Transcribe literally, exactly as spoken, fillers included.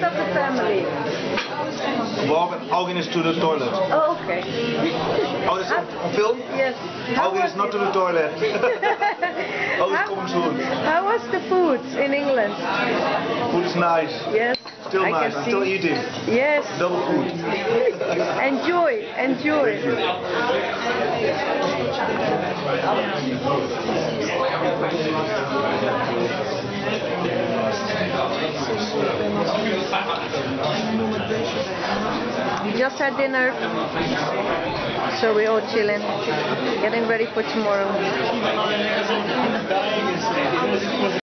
of the family? Walk Augen is to the toilet. Oh, okay. Oh, is it on film? Yes. How Augen was is not it? to the toilet. Oh, it's How- coming soon. How was the food in England? Food is nice. Yes. Still I nice. can I'm see. still eating. Yes. Double food. Enjoy, enjoy. We just had dinner, so we're all chilling, getting ready for tomorrow.